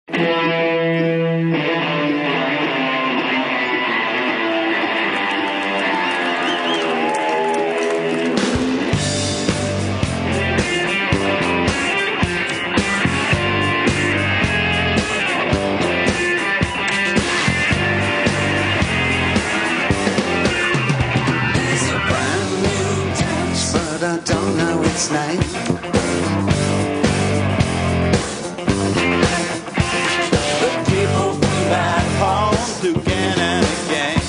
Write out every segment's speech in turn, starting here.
I don't know its name. The people move at home again and again.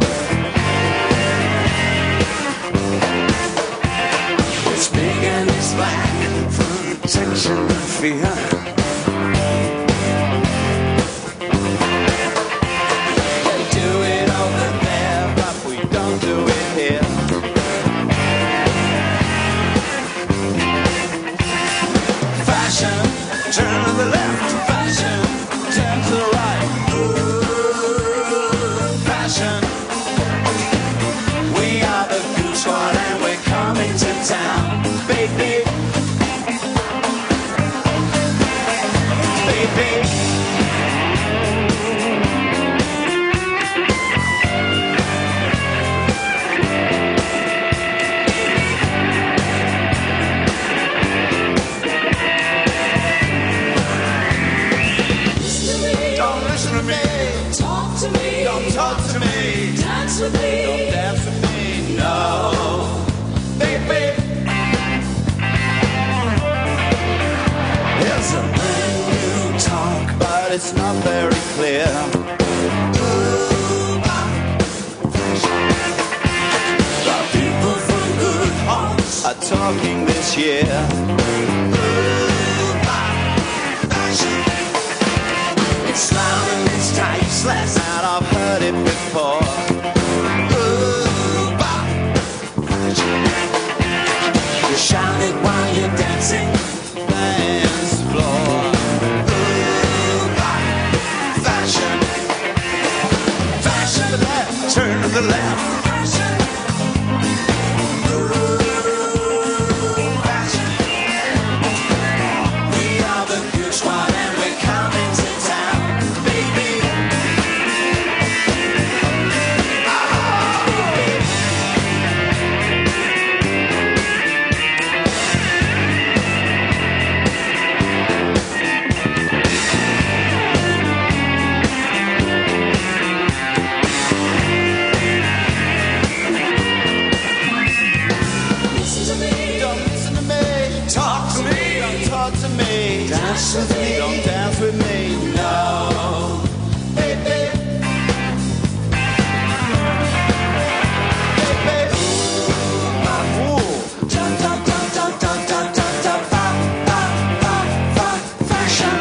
It's big and it's black, full of tension and fear. They do it over there, but we don't do it here. Turn to the left, fashion, turn to the right. Ooh, fashion. We are the Goose Squad and we're coming to town, baby. Baby. Talk to me. Don't talk to me. Dance with me. Don't dance with me. No, baby. There's a brand new talk, but it's not very clear. The people from good homes are talking this year. It's loud and it's tight, slash out, I've heard it before. Ooh, you shout it while you're dancing, dance floor. Ooh, fashion, fashion to the left, turn to the left. Dance with me, don't dance with me, no, baby. Baby, ooh, dun dun dun dun dun dun dun dun, fashion.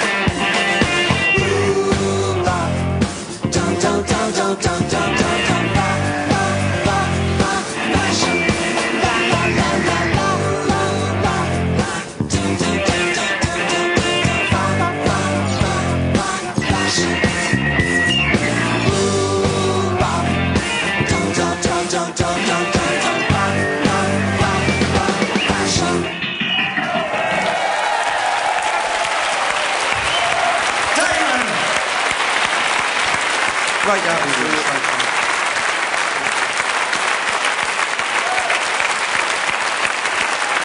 Ooh, dun dun dun dun dun dun dun dun, fashion. La la la la la la la, dun dun dun. Right out.